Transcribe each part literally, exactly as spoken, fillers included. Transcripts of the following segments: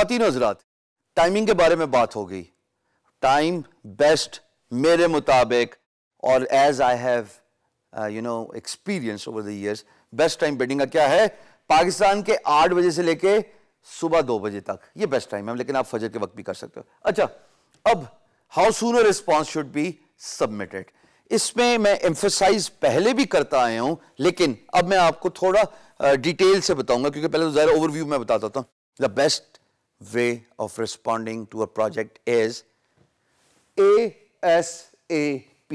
ख्वातीन हज़रात, timing के बारे में बात हो गई. टाइम बेस्ट मेरे मुताबिक और as I have you know experience over the years, best time bidding का क्या है? पाकिस्तान के आठ बजे से लेके सुबह दो बजे तक, ये बेस्ट टाइम है, लेकिन आप फजर के वक्त भी कर सकते हो. अच्छा, अब how sooner response should be submitted, इसमें मैं एम्फसाइज पहले भी करता आया हूं, लेकिन अब मैं आपको थोड़ा डिटेल uh, से बताऊंगा, क्योंकि पहले तो ज़ाहिर ओवरव्यू में बताता था. The best way of responding to a project is A S A P.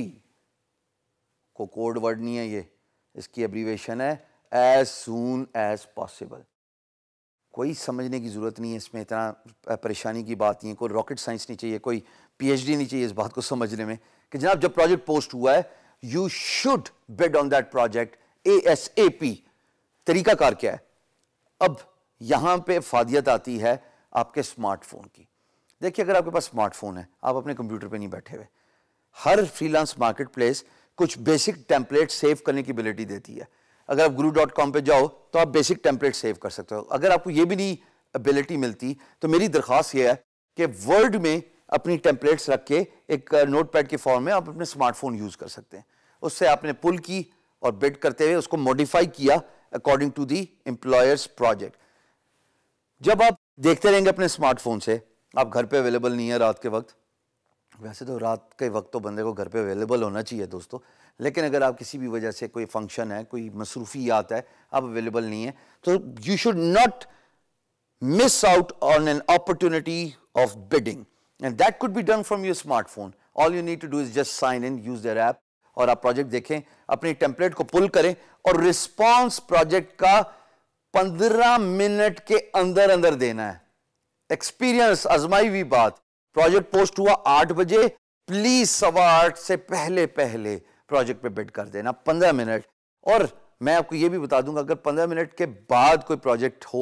को कोड वर्ड नहीं है ये, इसकी एब्रीवेशन है एज सून एज पॉसिबल. कोई समझने की जरूरत नहीं है इसमें, इतना परेशानी की बात नहीं है, कोई रॉकेट साइंस नहीं चाहिए, कोई पीएचडी नहीं चाहिए इस बात को समझने में कि जनाब जब प्रोजेक्ट पोस्ट हुआ है you should bid on that project A S A P. तरीकाकार क्या है? अब यहां पे फादियत आती है आपके स्मार्टफोन की. देखिए, अगर आपके पास स्मार्टफोन है, आप अपने कंप्यूटर पे नहीं बैठे हुए, हर फ्रीलांस मार्केट प्लेस कुछ बेसिक टेम्पलेट सेव करने की एबिलिटी देती है. अगर आप गुरु डॉट कॉम पर जाओ तो आप बेसिक टेम्पलेट सेव कर सकते हो. अगर आपको ये भी नहीं एबिलिटी मिलती तो मेरी दरख्वास्त ये है कि वर्ड में अपनी टेम्पलेट्स रख के एक नोट पैड के फॉर्म में आप अपने स्मार्टफोन यूज कर सकते हैं. उससे आपने पुल की और बिड करते हुए उसको मॉडिफाई किया according to the employer's project. जब आप देखते रहेंगे अपने स्मार्टफोन से, आप घर पे अवेलेबल नहीं है रात के वक्त, वैसे तो रात के वक्त तो बंदे को घर पे अवेलेबल होना चाहिए दोस्तों, लेकिन अगर आप किसी भी वजह से कोई फंक्शन है, कोई मसरूफियात है, आप अवेलेबल नहीं है, तो you should not miss out on an opportunity of bidding, and that could be done from your smartphone. All you need to do is just sign in, use their app, और आप project देखें, अपनी template को पुल करें और response project का पंद्रह minute के अंदर अंदर देना है. एक्सपीरियंस, आजमाई हुई बात. प्रोजेक्ट पोस्ट हुआ आठ बजे, प्लीज सवा आठ से पहले पहले प्रोजेक्ट पे बिड कर देना, पंद्रह मिनट. और मैं आपको ये भी बता दूंगा, अगर पंद्रह मिनट के बाद कोई प्रोजेक्ट हो,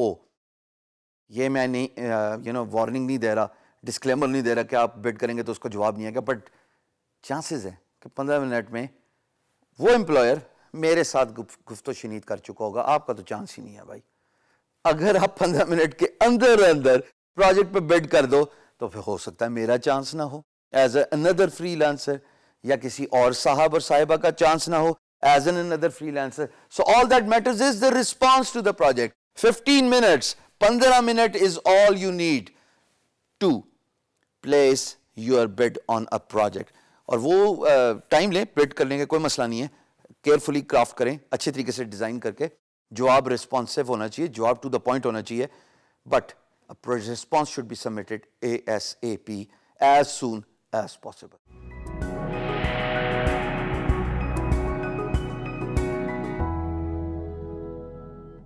ये मैं नहीं यू नो वार्निंग नहीं दे रहा, डिस्क्लेमर नहीं दे रहा कि आप बिड करेंगे तो उसका जवाब नहीं आएगा, बट चांसेस है कि पंद्रह मिनट में वो एम्प्लॉयर मेरे साथ गुफ्तो शनीद कर चुका होगा. आपका तो चांस ही नहीं है भाई. अगर आप पंद्रह मिनट के अंदर अंदर प्रोजेक्ट पे बिड कर दो तो फिर हो सकता है मेरा चांस ना हो एज अनदर फ्रीलांसर, या किसी और साहब और साहिबा का चांस ना हो as an another freelancer. So all that matters is the response to the project. Fifteen minutes, पंद्रह minute is all you need to place your bid on a project. और वो टाइम uh, लें, bid करने का कोई मसला नहीं है, केयरफुली क्राफ्ट करें, अच्छे तरीके से डिजाइन करके. जवाब रिस्पॉन्सिव होना चाहिए, जवाब टू द पॉइंट होना चाहिए, but a response should be submitted A S A P as soon as possible.